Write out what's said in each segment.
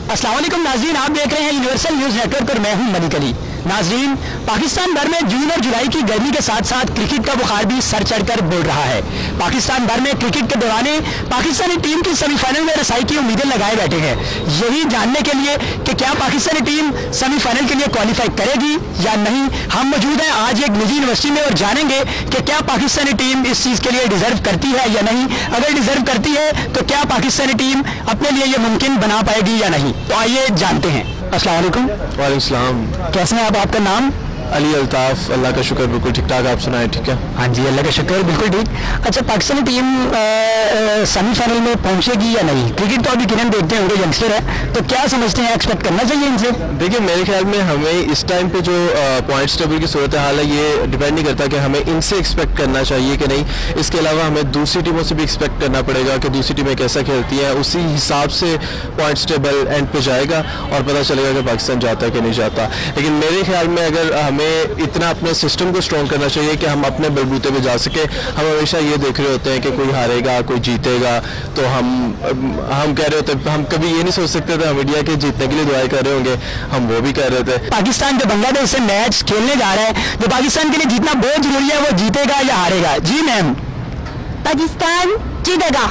अस्सलाम वालेकुम नाज़रीन, आप देख रहे हैं यूनिवर्सल न्यूज़ नेटवर्क और मैं हूं मलिक अली। नाज़रीन, पाकिस्तान भर में जून और जुलाई की गर्मी के साथ साथ क्रिकेट का बुखार भी सर चढ़कर बोल रहा है। पाकिस्तान भर में क्रिकेट के दीवाने पाकिस्तानी टीम की सेमीफाइनल में रसाई की उम्मीदें लगाए बैठे हैं, यही जानने के लिए कि क्या पाकिस्तानी टीम सेमीफाइनल के लिए क्वालिफाई करेगी या नहीं। हम मौजूद हैं आज एक निजी यूनिवर्सिटी में और जानेंगे कि क्या पाकिस्तानी टीम इस चीज़ के लिए डिजर्व करती है या नहीं। अगर डिजर्व करती है तो क्या पाकिस्तानी टीम अपने लिए ये मुमकिन बना पाएगी या नहीं, तो आइए जानते हैं। अस्सलाम वालेकुम। वालेकुम सलाम। कैसे हैं आप? आपका नाम? अली अल्ताफ। अल्लाह का शुक्र, बिल्कुल ठीक ठाक। आप सुनाए? ठीक है। हाँ जी, अल्लाह का शुक्र, बिल्कुल ठीक। अच्छा, पाकिस्तानी टीम सेमीफाइनल में पहुंचेगी या नहीं? क्रिकेट तो अभी किरण देखते होंगे, यंगस्टर है, तो क्या समझते हैं, एक्सपेक्ट करना चाहिए इनसे? देखिए, मेरे ख्याल में हमें इस टाइम पे जो पॉइंट्स टेबल की सूरत हाल है, ये डिपेंड नहीं करता कि हमें इनसे एक्सपेक्ट करना चाहिए कि नहीं। इसके अलावा हमें दूसरी टीमों से भी एक्सपेक्ट करना पड़ेगा कि दूसरी टीमें कैसा खेलती हैं, उसी हिसाब से पॉइंट्स टेबल एंड पे जाएगा और पता चलेगा कि पाकिस्तान जाता है कि नहीं जाता। लेकिन मेरे ख्याल में अगर हमें इतना अपने सिस्टम को स्ट्रॉन्ग करना चाहिए कि हम अपने बलबूते पे जा सके। हम हमेशा ये देख रहे होते हैं कि कोई हारेगा, कोई जीतेगा, तो हम कह रहे होते हैं, हम कभी ये नहीं सोच सकते थे हम इंडिया के जीतने के लिए दुआएं कर रहे होंगे, हम वो भी कर रहे थे। पाकिस्तान जो बांग्लादेश से मैच खेलने जा रहा है, जो पाकिस्तान के लिए जीतना बहुत जरूरी है, वो जीतेगा या हारेगा? जी मैम। पाकिस्तान जीतेगा।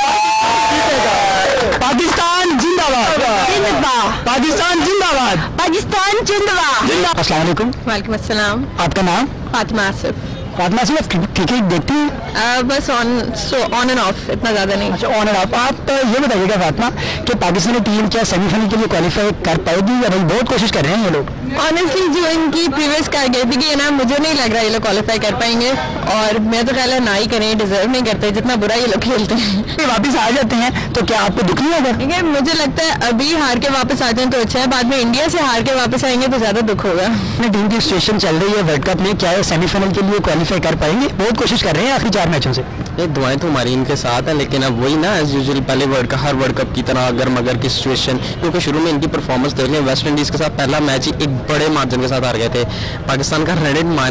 पाकिस्तान जिंदाबाद। पाकिस्तान जिंदाबाद। पाकिस्तान जिंदाबाद। अस्सलाम वालेकुम। वालेकुम अस्सलाम। आपका नाम? फातिमा आसिफ। फातिमा आसिफ, क्रिकेट देखती हैं? बस ऑन एंड ऑफ, इतना ज़्यादा नहीं। अच्छा, ऑन एंड ऑफ। आप ये बताइएगा फातिमा कि पाकिस्तानी टीम क्या सेमीफाइनल के लिए क्वालिफाई कर पाएगी या नहीं? बहुत कोशिश कर रहे हैं ये लोग। ऑनेस्टली जो इनकी प्रीवियस कारकर्दगी है ना, मुझे नहीं लग रहा ये लोग क्वालिफाई कर पाएंगे, और मैं तो ख्याल है ना ही करें, डिजर्व नहीं करते, जितना बुरा ये लोग खेलते हैं। वापस आ जाते हैं तो क्या आपको दुख नहीं होगा? ठीक है, मुझे लगता है अभी हार के वापस आ जाए तो अच्छा है, बाद में इंडिया से हार के वापस आएंगे तो ज़्यादा दुख होगा। टीम की सिचुएशन चल रही है वर्ल्ड कप में, क्या सेमीफाइनल के लिए क्वालिफाई कर पाएंगे? बहुत कोशिश कर रहे हैं आखिरी 4 मैचों से। ये दुआएं तो हमारी इनके साथ हैं, लेकिन अब वही ना एज यूजुअल पहले हर वर्ल्ड कप की तरह अगर मगर की सिचुएशन, क्योंकि शुरू में इनकी परफॉर्मेंस देख लें, वेस्ट इंडीज़ के साथ पहला मैच ही एक बड़े मार्जिन के साथ हार गए थे। पाकिस्तान का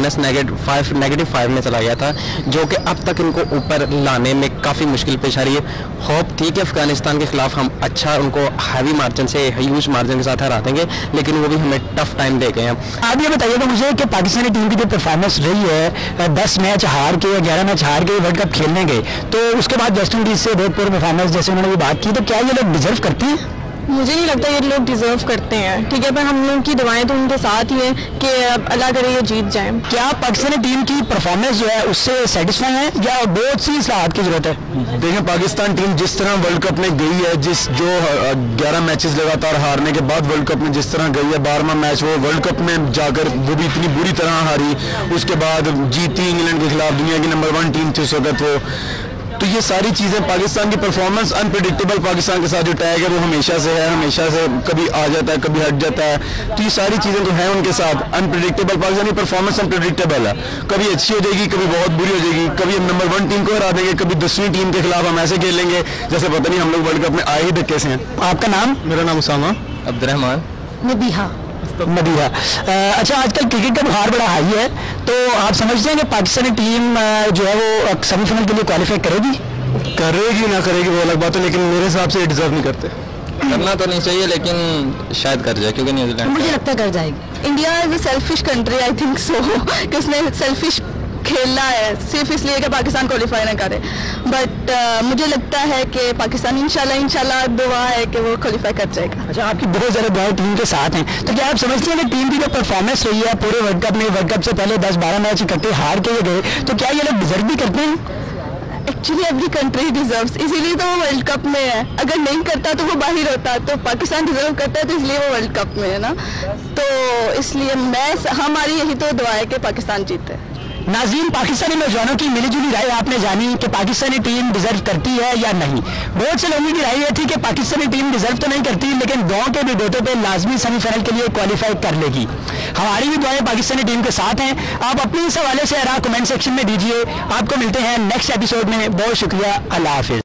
-5 में चला गया था, जो कि अब तक इनको ऊपर लाने में काफ़ी मुश्किल पेश आ रही है। होप थी कि अफगानिस्तान के खिलाफ हम अच्छा उनको हैवी मार्जिन से, ह्यूज मार्जिन के साथ हरा देंगे, लेकिन वो भी हमें टफ टाइम दे गए हैं। आप ये बताइएगा मुझे कि पाकिस्तानी टीम की जो परफॉर्मेंस रही है, 10 मैच हार के, 11 मैच हार के वर्ल्ड कप खेलने गए, तो उसके बाद वेस्ट इंडीज से बहुत पूरी परफॉर्मेंस जैसे उन्होंने भी बात की, तो क्या ये लोग डिजर्व करते हैं? मुझे नहीं लगता ये लोग डिजर्व करते हैं, ठीक है, पर हम लोग की दुआएं तो उनके साथ ही हैं कि अल्लाह करे ये जीत जाए। क्या पाकिस्तानी टीम की परफॉर्मेंस जो है उससे सेटिस्फाई है या बहुत सी इस्लाहात की जरूरत है? देखिए, पाकिस्तान टीम जिस तरह वर्ल्ड कप में गई है, जो 11 मैचेस लगातार हारने के बाद वर्ल्ड कप में जिस तरह गई है, 12वां मैच वो वर्ल्ड कप में जाकर वो भी इतनी बुरी तरह हारी, उसके बाद जीती इंग्लैंड के खिलाफ, दुनिया की नंबर 1 टीम थी उस वक्त वो। तो ये सारी चीज़ें, पाकिस्तान की परफॉर्मेंस अनप्रेडिक्टेबल, पाकिस्तान के साथ जो टैग है वो हमेशा से है, हमेशा से कभी आ जाता है, कभी हट जाता है। तो ये सारी चीज़ें जो हैं उनके साथ अनप्रेडिक्टेबल, पाकिस्तानी परफॉर्मेंस अनप्रेडिक्टेबल है, कभी अच्छी हो जाएगी, कभी बहुत बुरी हो जाएगी, कभी हम नंबर 1 टीम को हरा देंगे, कभी 10वीं टीम के खिलाफ हम ऐसे खेलेंगे जैसे पता नहीं हम लोग वर्ल्ड कप में आए ही धक्के से हैं। आपका नाम? मेरा नाम उसामा अब्दुर्रहमान। नबीहा। मदीहा। अच्छा, आजकल क्रिकेट का बुखार बड़ा हाई है, तो आप समझते हैं कि पाकिस्तानी टीम जो है वो सेमीफाइनल के लिए क्वालिफाई करेगी? करेगी ना करेगी वो अलग बात है, लेकिन मेरे हिसाब से डिजर्व नहीं करते। करना तो नहीं चाहिए, लेकिन शायद कर जाए, क्योंकि न्यूजीलैंड मुझे लगता है कर जाएगी। India is a selfish country, I think so, कि उसने सेल्फिश खेलना है सिर्फ इसलिए कि पाकिस्तान क्वालिफाई ना करे, बट मुझे लगता है कि पाकिस्तान इंशाल्लाह दुआ है कि वो क्वालिफाई कर जाएगा। अच्छा, आपकी बहुत ज़्यादा दुआएं टीम के साथ हैं, तो क्या आप समझते हैं कि टीम की जो परफॉर्मेंस रही है पूरे वर्ल्ड कप में, वर्ल्ड कप से पहले 10-12 मैच इकट्ठे हार के गए, तो क्या ये लोग डिजर्व भी करते हैं? एक्चुअली एवरी कंट्री डिजर्व्स, इसीलिए तो वो वर्ल्ड कप में है। अगर नहीं करता तो वो बाहर होता, तो पाकिस्तान डिजर्व करता है तो इसलिए वो वर्ल्ड कप में है ना, तो इसलिए हमारी यही तो दुआ है कि पाकिस्तान जीते। नाज़रीन, पाकिस्तानी नौजवानों की मिलीजुली राय आपने जानी कि पाकिस्तानी टीम डिजर्व करती है या नहीं। बहुत से लोगों की राय ये थी कि पाकिस्तानी टीम डिजर्व तो नहीं करती, लेकिन गांव के विगोटों पे लाजमी सेमीफाइनल के लिए क्वालिफाई कर लेगी। हमारी भी दुआएं पाकिस्तानी टीम के साथ हैं। आप अपनी इस हवाले से कमेंट सेक्शन में दीजिए। आपको मिलते हैं नेक्स्ट एपिसोड में। बहुत शुक्रिया, अल्लाह हाफिज।